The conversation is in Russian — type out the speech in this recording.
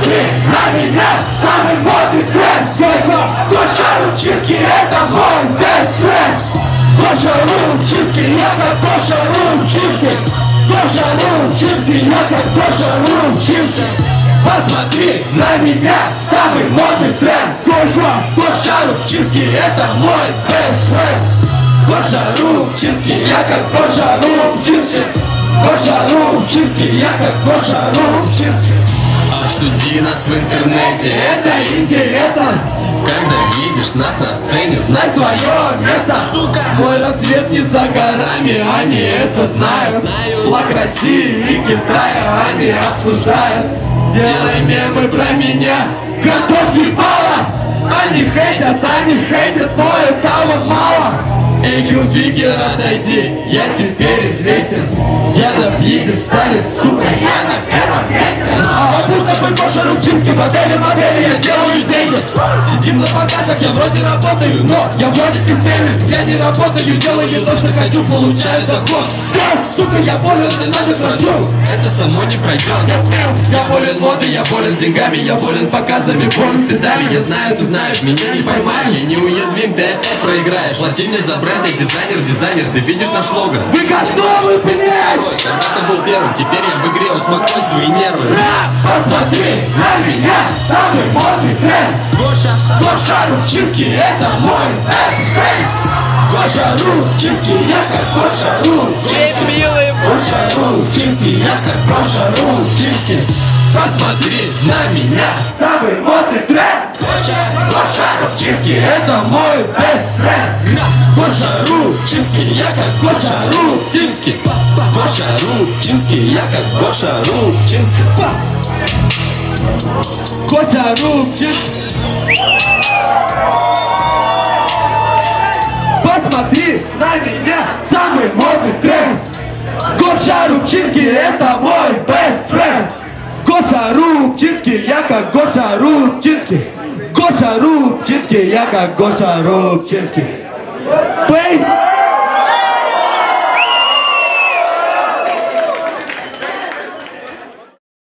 Посмотри на меня, самый модный тренд. Гоша Рубчинский, это мой best friend. Гоша Рубчинский, я как Гоша Рубчинский. Гоша Рубчинский, я как Гоша Рубчинский. Посмотри на меня, самый модный тренд. Гоша Рубчинский, это мой best friend. Гоша Рубчинский, я как Гоша Рубчинский. Гоша Рубчинский, я как Гоша Рубчинский. Обсуди нас в интернете, Это интересно. когда видишь нас на сцене, Знай свое место, сука. Мой рассвет не за горами, они это знают. Флаг России и Китая они обсуждают. Делай мемы про меня, готов ебало. Они хейтят, но этого мало. Эй, Юфигер, отойди, я теперь известен. Я на пьедестале, сука, я на первом месте. А будто бы Гоша Рубчинский, модели, я делаю деньги. Сидим на показах, я вроде работаю, но я вроде пиздели. Я не работаю, делаю то, что хочу, получаю доход. Сука, я болен, не надо к врачу. Это само не пройдет. Я болен модой, я болен деньгами, я болен показами, болен стыдами. Я знаю, ты знаешь, меня не поймаешь. Я неуязвим, ты опять проиграешь. Плати мне за бренд, я дизайнер, ты видишь наш лого? Вы готовы принять? Когда-то был первым, теперь я в игре, успокой свои нервы. Посмотри на меня, самый модный тренд. Гоша Рубчинский, это мой best friend. Гоша Рубчинский, я как Гоша Рубчинский. Гоша Рубчинский, я как Гоша Рубчинский. Посмотри на меня, самый модный тренд. Гоша Рубчинский, это мой best friend. Гоша Рубчинский, я как Гоша Рубчинский. Гоша Рубчинский, я как Гоша Рубчинский. Гоша Рубчинский. Посмотри на меня, самый модный тренд. Гоша Рубчинский, это мой best friend. Гоша Рубчинский, я как Гоша Рубчинский. Гоша Рубчинский, я как Гоша Рубчинский. Бейс!